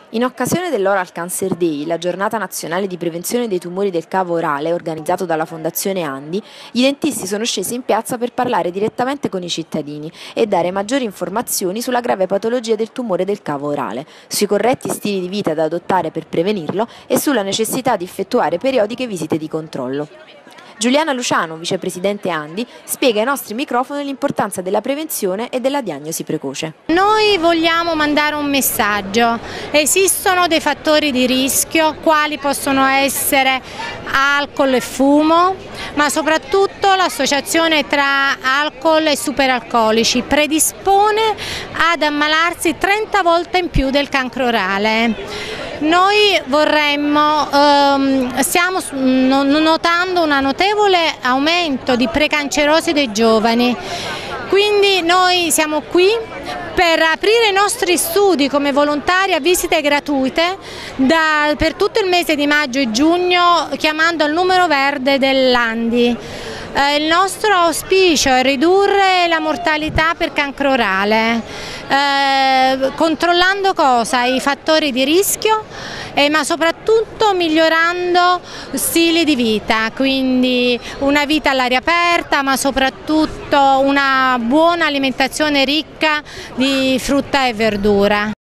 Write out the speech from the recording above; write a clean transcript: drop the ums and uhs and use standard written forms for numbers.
In occasione dell'Oral Cancer Day, la giornata nazionale di prevenzione dei tumori del cavo orale, organizzato dalla Fondazione Andi, i dentisti sono scesi in piazza per parlare direttamente con i cittadini e dare maggiori informazioni sulla grave patologia del tumore del cavo orale, sui corretti stili di vita da adottare per prevenirlo e sulla necessità di effettuare periodiche visite di controllo. Giuliana Luciano, vicepresidente Andi, spiega ai nostri microfoni l'importanza della prevenzione e della diagnosi precoce. Noi vogliamo mandare un messaggio. Esistono dei fattori di rischio, quali possono essere alcol e fumo, ma soprattutto l'associazione tra alcol e superalcolici predispone ad ammalarsi 30 volte in più del cancro orale. Noi stiamo notando un notevole aumento di precancerosi dei giovani, quindi noi siamo qui per aprire i nostri studi come volontari a visite gratuite per tutto il mese di maggio e giugno, chiamando al numero verde dell'Andi. Il nostro auspicio è ridurre la mortalità per cancro orale, controllando i fattori di rischio, ma soprattutto migliorando stili di vita, quindi una vita all'aria aperta, ma soprattutto una buona alimentazione ricca di frutta e verdura.